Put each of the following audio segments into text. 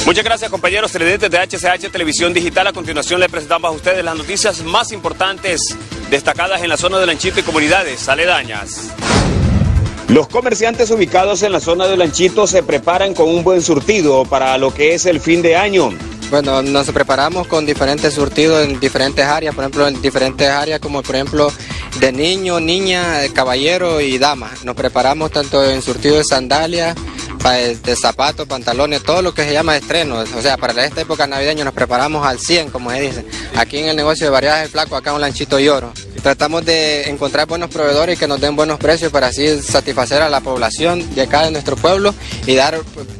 Muchas gracias, compañeros televidentes de HCH Televisión Digital. A continuación le presentamos a ustedes las noticias más importantes destacadas en la zona de Lanchito y comunidades aledañas. Los comerciantes ubicados en la zona de Lanchito se preparan con un buen surtido para lo que es el fin de año. Bueno, nos preparamos con diferentes surtidos en diferentes áreas, por ejemplo, en diferentes áreas como por ejemplo de niño, niña, caballero y dama. Nos preparamos tanto en surtido de sandalias, de zapatos, pantalones, todo lo que se llama estreno. O sea, para esta época navideña nos preparamos al 100, como se dice. Aquí en el negocio de Variedades El Flaco, acá en Lanchito y Oro. Tratamos de encontrar buenos proveedores que nos den buenos precios para así satisfacer a la población de acá de nuestro pueblo y dar,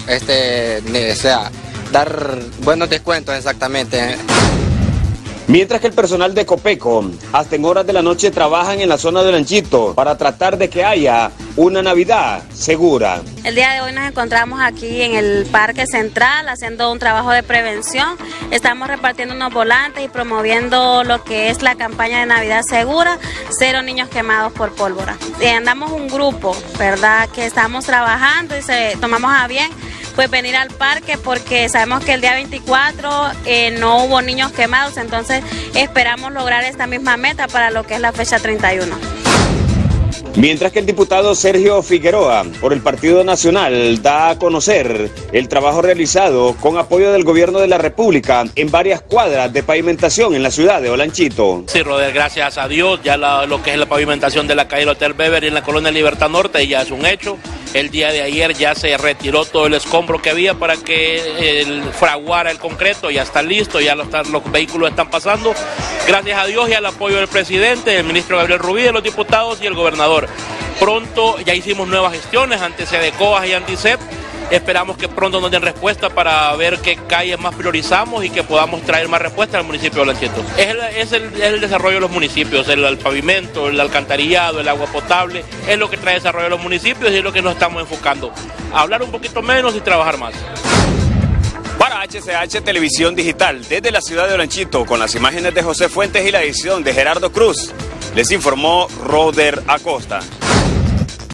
dar buenos descuentos exactamente. Mientras que el personal de Copeco hasta en horas de la noche trabajan en la zona de Lanchito para tratar de que haya una Navidad segura. El día de hoy nos encontramos aquí en el Parque Central haciendo un trabajo de prevención. Estamos repartiendo unos volantes y promoviendo lo que es la campaña de Navidad segura, 0 niños quemados por pólvora. Andamos un grupo, ¿verdad?, que estamos trabajando y tomamos a bien pues venir al parque porque sabemos que el día 24 no hubo niños quemados, entonces esperamos lograr esta misma meta para lo que es la fecha 31. Mientras que el diputado Sergio Figueroa, por el Partido Nacional, da a conocer el trabajo realizado con apoyo del Gobierno de la República en varias cuadras de pavimentación en la ciudad de Olanchito. Sí, Roder, gracias a Dios, ya lo que es la pavimentación de la calle Hotel Beverly en la colonia Libertad Norte ya es un hecho. El día de ayer ya se retiró todo el escombro que había para que fraguara el concreto, ya está listo, ya los vehículos están pasando. Gracias a Dios y al apoyo del presidente, el ministro Gabriel Rubí, de los diputados y el gobernador. Pronto ya hicimos nuevas gestiones ante SEDECOAS y ANTICEP. Esperamos que pronto nos den respuesta para ver qué calles más priorizamos y que podamos traer más respuestas al municipio de Lanchito. Es el desarrollo de los municipios, el pavimento, el alcantarillado, el agua potable, es lo que trae desarrollo a los municipios y es lo que nos estamos enfocando. A hablar un poquito menos y trabajar más. Para HCH Televisión Digital, desde la ciudad de Lanchito, con las imágenes de José Fuentes y la edición de Gerardo Cruz, les informó Roder Acosta.